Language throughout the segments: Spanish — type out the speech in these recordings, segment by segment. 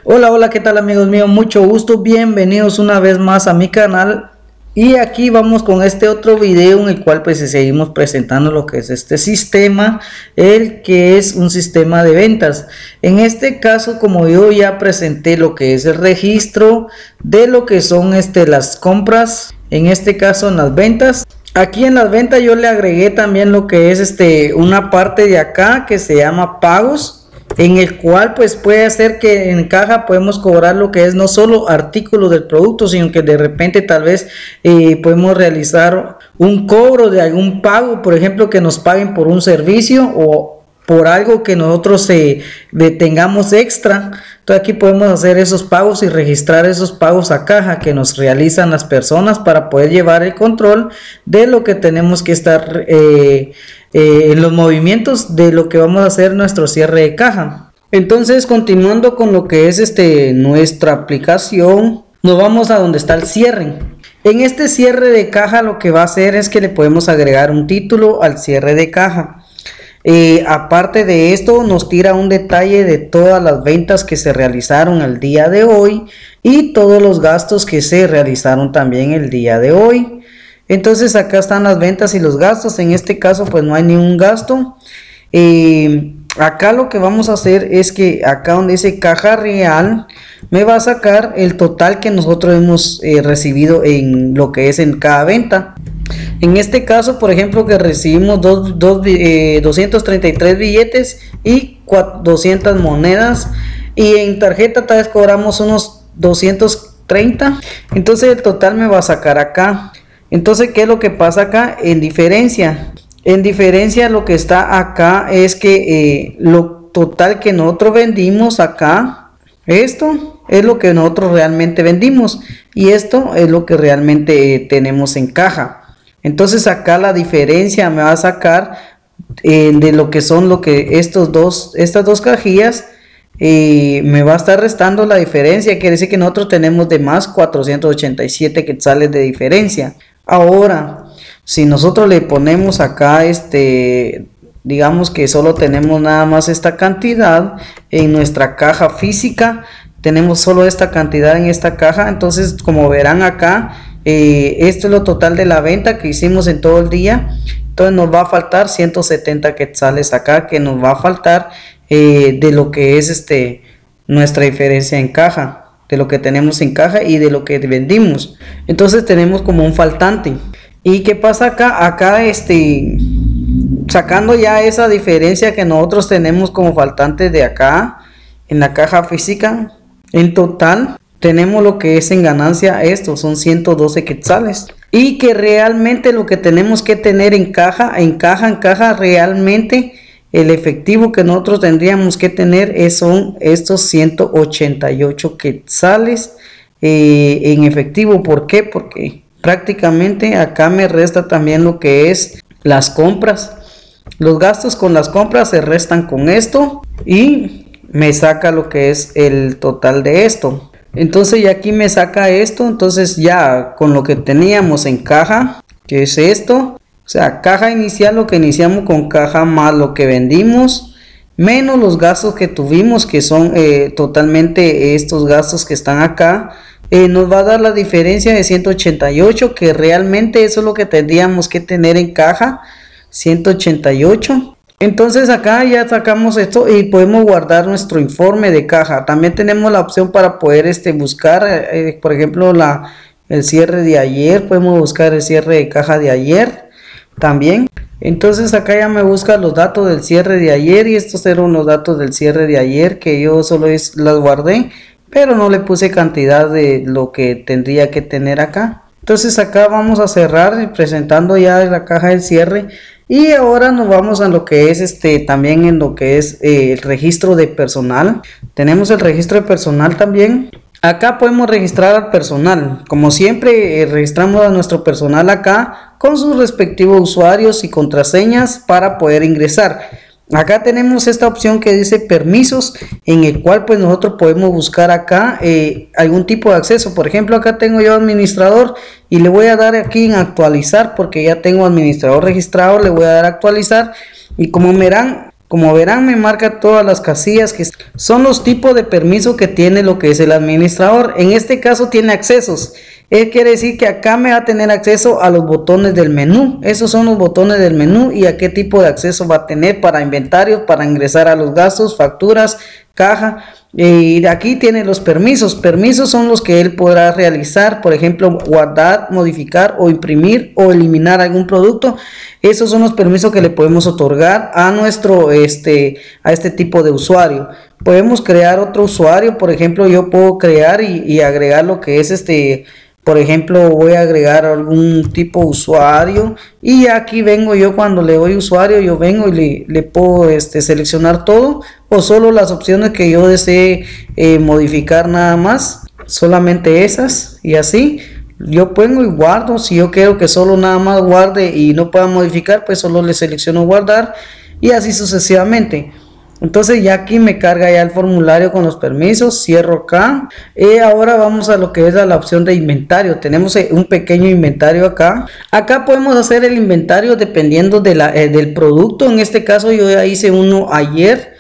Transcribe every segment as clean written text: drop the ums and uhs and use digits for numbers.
Hola, hola, ¿qué tal amigos míos? Mucho gusto, bienvenidos una vez más a mi canal. Y aquí vamos con este otro video en el cual pues seguimos presentando lo que es este sistema, el que es un sistema de ventas. En este caso, como yo ya presenté lo que es el registro de lo que son las compras, en este caso en las ventas. Aquí en las ventas yo le agregué también lo que es una parte de acá que se llama pagos, en el cual pues puede ser que en caja podemos cobrar lo que es no solo artículos del producto, sino que de repente tal vez podemos realizar un cobro de algún pago, por ejemplo que nos paguen por un servicio o por algo que nosotros tengamos extra. Entonces aquí podemos hacer esos pagos y registrar esos pagos a caja que nos realizan las personas para poder llevar el control de lo que tenemos que estar en los movimientos de lo que vamos a hacer nuestro cierre de caja. Entonces, continuando con lo que es nuestra aplicación, nos vamos a donde está el cierre. En este cierre de caja lo que va a hacer es que le podemos agregar un título al cierre de caja. Aparte de esto, nos tira un detalle de todas las ventas que se realizaron el día de hoy y todos los gastos que se realizaron también el día de hoy. Entonces acá están las ventas y los gastos. En este caso pues no hay ningún gasto. Acá lo que vamos a hacer es que acá donde dice caja real me va a sacar el total que nosotros hemos recibido en lo que es en cada venta. En este caso, por ejemplo, que recibimos 233 billetes y 200 monedas, y en tarjeta tal vez cobramos unos 230. Entonces el total me va a sacar acá. Entonces, ¿qué es lo que pasa acá? En diferencia lo que está acá es que lo total que nosotros vendimos acá, esto es lo que nosotros realmente vendimos y esto es lo que realmente tenemos en caja. Entonces acá la diferencia me va a sacar de lo que son estas dos cajillas. Me va a estar restando la diferencia, quiere decir que nosotros tenemos de más 487 quetzales de diferencia. Ahora, si nosotros le ponemos acá digamos que solo tenemos nada más esta cantidad en nuestra caja física, tenemos solo esta cantidad en esta caja. Entonces, como verán acá, esto es lo total de la venta que hicimos en todo el día. Entonces nos va a faltar 170 quetzales acá, que nos va a faltar de lo que es nuestra diferencia en caja, de lo que tenemos en caja y de lo que vendimos. Entonces tenemos como un faltante. ¿Y qué pasa acá? Acá sacando ya esa diferencia que nosotros tenemos como faltante de acá en la caja física, en total tenemos lo que es en ganancia, estos son 112 quetzales, y que realmente lo que tenemos que tener en caja realmente el efectivo que nosotros tendríamos que tener son estos 188 quetzales en efectivo. ¿Por qué? Porque prácticamente acá me resta también lo que es las compras. Los gastos con las compras se restan con esto y me saca lo que es el total de esto. Entonces ya aquí me saca esto. Entonces ya con lo que teníamos en caja, que es esto, o sea, caja inicial, lo que iniciamos con caja más lo que vendimos, menos los gastos que tuvimos, que son totalmente estos gastos que están acá, nos va a dar la diferencia de 188, que realmente eso es lo que tendríamos que tener en caja, 188. Entonces acá ya sacamos esto y podemos guardar nuestro informe de caja. También tenemos la opción para poder buscar, por ejemplo, el cierre de ayer. Podemos buscar el cierre de caja de ayer también. Entonces acá ya me busca los datos del cierre de ayer, y estos eran los datos del cierre de ayer que yo solo las guardé, pero no le puse cantidad de lo que tendría que tener acá. Entonces acá vamos a cerrar presentando ya la caja del cierre. Y ahora nos vamos a lo que es también en lo que es el registro de personal. Tenemos el registro de personal también. Acá podemos registrar al personal. Como siempre, registramos a nuestro personal acá con sus respectivos usuarios y contraseñas para poder ingresar. Acá tenemos esta opción que dice permisos, en el cual pues nosotros podemos buscar acá algún tipo de acceso. Por ejemplo, acá tengo yo administrador y le voy a dar aquí en actualizar, porque ya tengo administrador registrado. Le voy a dar actualizar y como verán, Como verán, me marca todas las casillas que son los tipos de permiso que tiene lo que es el administrador. En este caso tiene accesos. Quiere decir que acá me va a tener acceso a los botones del menú. Esos son los botones del menú y a qué tipo de acceso va a tener para inventarios, para ingresar a los gastos, facturas, caja. Y de aquí tiene los permisos. Permisos son los que él podrá realizar, por ejemplo, guardar, modificar o imprimir o eliminar algún producto. Esos son los permisos que le podemos otorgar a nuestro a este tipo de usuario. Podemos crear otro usuario, por ejemplo, yo puedo crear y agregar lo que es por ejemplo, voy a agregar algún tipo de usuario y aquí vengo yo, cuando le doy usuario, yo vengo y le puedo seleccionar todo o solo las opciones que yo desee modificar, nada más, solamente esas, y así yo pongo y guardo. Si yo quiero que solo nada más guarde y no pueda modificar, pues solo le selecciono guardar y así sucesivamente. Entonces ya aquí me carga ya el formulario con los permisos, cierro acá. Ahora vamos a lo que es la opción de inventario. Tenemos un pequeño inventario acá. Acá podemos hacer el inventario dependiendo del producto. En este caso yo ya hice uno ayer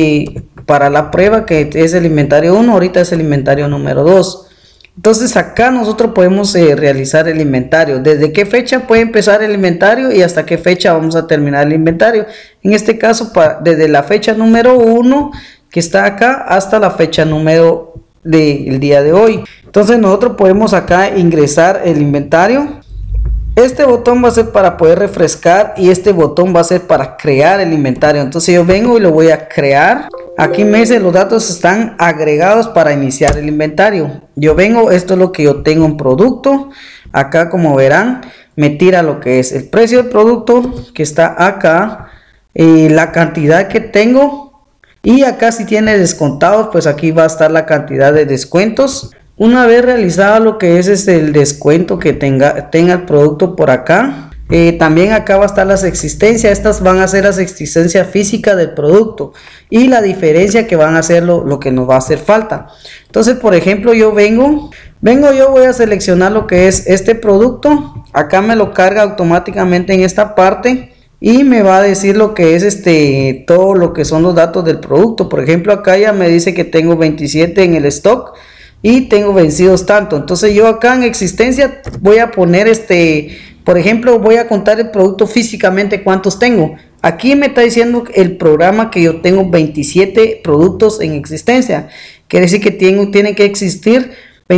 para la prueba, que es el inventario 1, ahorita es el inventario número 2. Entonces acá nosotros podemos realizar el inventario. ¿Desde qué fecha puede empezar el inventario y hasta qué fecha vamos a terminar el inventario? En este caso, desde la fecha número 1 que está acá hasta la fecha número del día de hoy. Entonces nosotros podemos acá ingresar el inventario. Este botón va a ser para poder refrescar y este botón va a ser para crear el inventario. Entonces yo vengo y lo voy a crear. Aquí me dice los datos están agregados para iniciar el inventario. Yo vengo, esto es lo que yo tengo en producto. Acá, como verán, me tira lo que es el precio del producto que está acá, la cantidad que tengo, y acá si tiene descontados, pues aquí va a estar la cantidad de descuentos. Una vez realizado lo que es el descuento que tenga el producto por acá, también acá va a estar las existencias. Estas van a ser las existencias físicas del producto y la diferencia que van a ser lo que nos va a hacer falta. Entonces, por ejemplo, yo vengo, yo voy a seleccionar lo que es este producto. Acá me lo carga automáticamente en esta parte y me va a decir lo que es todo lo que son los datos del producto. Por ejemplo, acá ya me dice que tengo 27 en el stock y tengo vencidos tanto. Entonces yo acá en existencia voy a poner por ejemplo, voy a contar el producto físicamente cuántos tengo. Aquí me está diciendo el programa que yo tengo 27 productos en existencia. Quiere decir que tienen que existir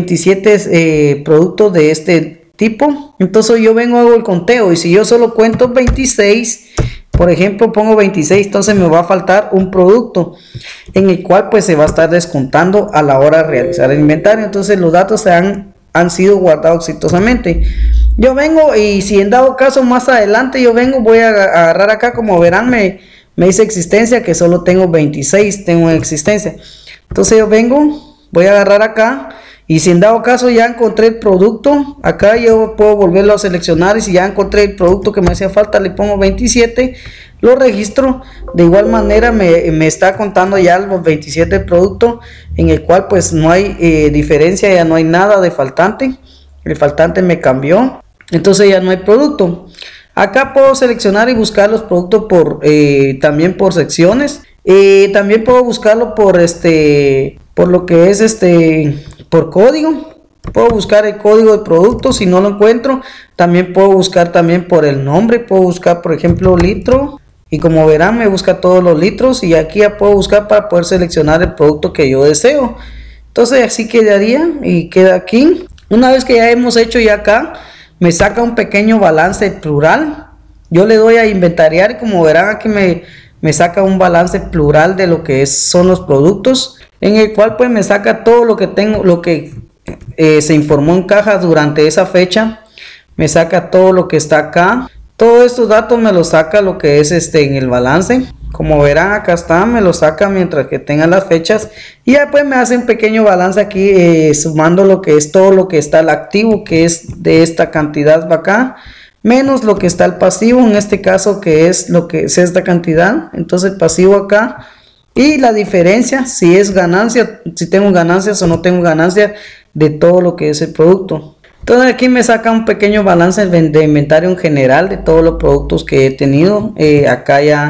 27 productos de este tipo. Entonces yo vengo, hago el conteo, y si yo solo cuento 26, por ejemplo pongo 26, entonces me va a faltar un producto en el cual pues se va a estar descontando a la hora de realizar el inventario. Entonces los datos han sido guardados exitosamente. Yo vengo y si en dado caso más adelante yo vengo, voy a agarrar acá, como verán me dice existencia que solo tengo 26, tengo en existencia. Entonces yo vengo, voy a agarrar acá y si en dado caso ya encontré el producto, acá yo puedo volverlo a seleccionar y si ya encontré el producto que me hacía falta, le pongo 27, lo registro. De igual manera me está contando ya los 27 productos en el cual pues no hay diferencia, ya no hay nada de faltante. El faltante me cambió, entonces ya no hay producto. Acá puedo seleccionar y buscar los productos también por secciones. También puedo buscarlo por lo que es por código. Puedo buscar el código de producto. Si no lo encuentro, también puedo buscar también por el nombre. Puedo buscar, por ejemplo, litro, y como verán me busca todos los litros, y aquí ya puedo buscar para poder seleccionar el producto que yo deseo. Entonces así quedaría y queda aquí. Una vez que ya hemos hecho, ya acá me saca un pequeño balance plural. Yo le doy a inventariar y como verán aquí me saca un balance plural de lo que son los productos, en el cual pues me saca todo lo que tengo, lo que se informó en caja durante esa fecha. Me saca todo lo que está acá. Todos estos datos me los saca lo que es en el balance. Como verán acá está, me lo saca mientras que tenga las fechas, y después me hace un pequeño balance aquí sumando lo que es todo lo que está el activo, que es de esta cantidad acá, menos lo que está el pasivo, en este caso que es lo que es esta cantidad. Entonces el pasivo acá y la diferencia, si es ganancia, si tengo ganancias o no tengo ganancias de todo lo que es el producto. Entonces aquí me saca un pequeño balance de inventario en general de todos los productos que he tenido. Acá ya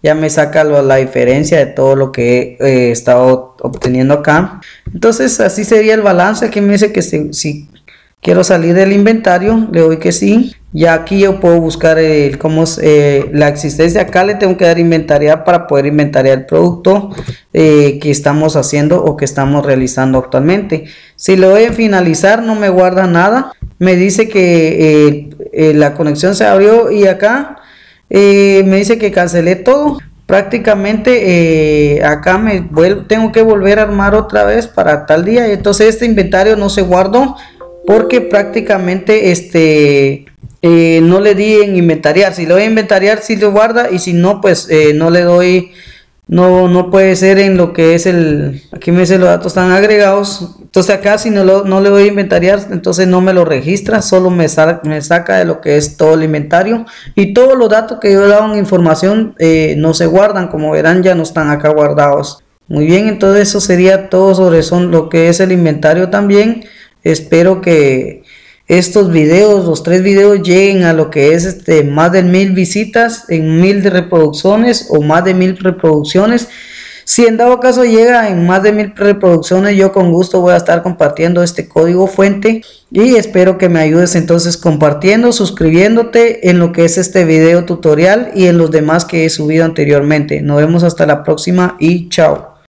ya me saca la diferencia de todo lo que he estado obteniendo acá. Entonces así sería el balance. Aquí me dice que si quiero salir del inventario, le doy que sí. Ya aquí yo puedo buscar la existencia. Acá le tengo que dar inventariar para poder inventariar el producto que estamos haciendo o que estamos realizando actualmente. Si le doy en finalizar, no me guarda nada. Me dice que la conexión se abrió y acá me dice que cancelé todo. Prácticamente acá tengo que volver a armar otra vez para tal día. Entonces este inventario no se guardó porque prácticamente no le di en inventariar. Si le doy a inventariar, sí lo guarda, y si no, pues no le doy. No puede ser en lo que es aquí me dice los datos están agregados. Entonces acá si no le doy a inventariar, entonces no me lo registra, solo me saca de lo que es todo el inventario, y todos los datos que yo he dado en información no se guardan. Como verán, ya no están acá guardados. Muy bien, entonces eso sería todo sobre lo que es el inventario también. Espero que estos videos, los 3 videos, lleguen a lo que es más de 1000 visitas, en 1000 de reproducciones o más de 1000 reproducciones. Si en dado caso llega en más de 1000 reproducciones, yo con gusto voy a estar compartiendo este código fuente, y espero que me ayudes entonces compartiendo, suscribiéndote en lo que es este video tutorial y en los demás que he subido anteriormente. Nos vemos hasta la próxima y chao.